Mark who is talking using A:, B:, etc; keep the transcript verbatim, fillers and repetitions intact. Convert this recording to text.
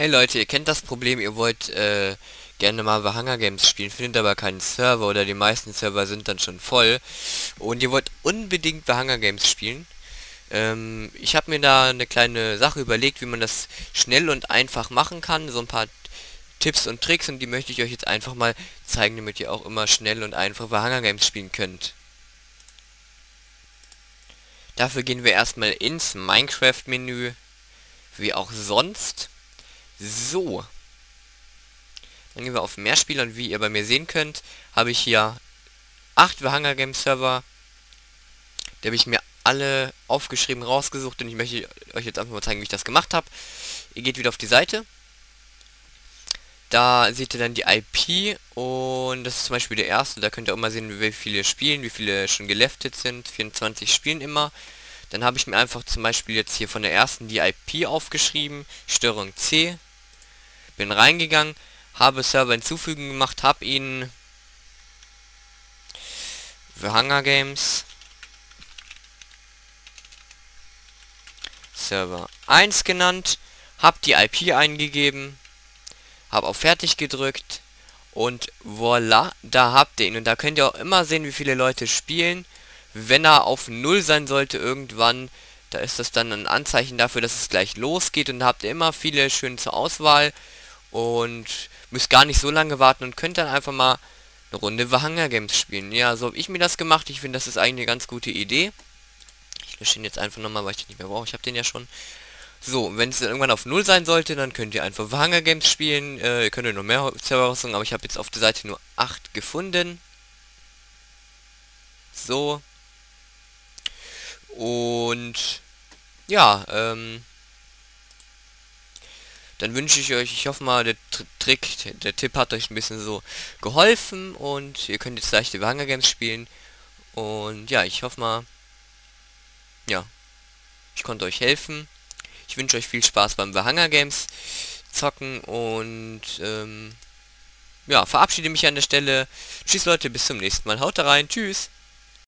A: Hey Leute, ihr kennt das Problem, ihr wollt äh, gerne mal The Hunger Games spielen, findet aber keinen Server oder die meisten Server sind dann schon voll und ihr wollt unbedingt The Hunger Games spielen. Ähm, ich habe mir da eine kleine Sache überlegt, wie man das schnell und einfach machen kann, so ein paar Tipps und Tricks, und die möchte ich euch jetzt einfach mal zeigen, damit ihr auch immer schnell und einfach The Hunger Games spielen könnt. Dafür gehen wir erstmal ins Minecraft-Menü, wie auch sonst. So. Dann gehen wir auf Mehrspieler und wie ihr bei mir sehen könnt, habe ich hier acht The Hunger Games Server. Die habe ich mir alle aufgeschrieben, rausgesucht, und ich möchte euch jetzt einfach mal zeigen, wie ich das gemacht habe. Ihr geht wieder auf die Seite. Da seht ihr dann die I P und das ist zum Beispiel der erste. Da könnt ihr auch mal sehen, wie viele spielen, wie viele schon geleftet sind. vierundzwanzig spielen immer. Dann habe ich mir einfach zum Beispiel jetzt hier von der ersten die I P aufgeschrieben, Steuerung C. Bin reingegangen, habe Server hinzufügen gemacht, habe ihn The Hunger Games Server eins genannt, habe die I P eingegeben, habe auf Fertig gedrückt und voila, da habt ihr ihn. Und da könnt ihr auch immer sehen, wie viele Leute spielen. Wenn er auf null sein sollte irgendwann, da ist das dann ein Anzeichen dafür, dass es gleich losgeht, und da habt ihr immer viele schön zur Auswahl und müsst gar nicht so lange warten und könnt dann einfach mal eine Runde The Hunger Games spielen. Ja, so habe ich mir das gemacht. Ich finde, das ist eigentlich eine ganz gute Idee. Ich lösche ihn jetzt einfach nochmal, weil ich den nicht mehr brauche. Ich habe den ja schon. So, wenn es dann irgendwann auf null sein sollte, dann könnt ihr einfach The Hunger Games spielen. Äh, ihr könnt noch mehr Server raussuchen, aber ich habe jetzt auf der Seite nur acht gefunden. So. Und ja, ähm, dann wünsche ich euch, ich hoffe mal, der Trick, der Tipp hat euch ein bisschen so geholfen und ihr könnt jetzt gleich die The Hunger Games spielen. Und ja, ich hoffe mal, ja, ich konnte euch helfen. Ich wünsche euch viel Spaß beim The Hunger Games zocken und ähm, ja, verabschiede mich an der Stelle. Tschüss Leute, bis zum nächsten Mal. Haut rein, tschüss.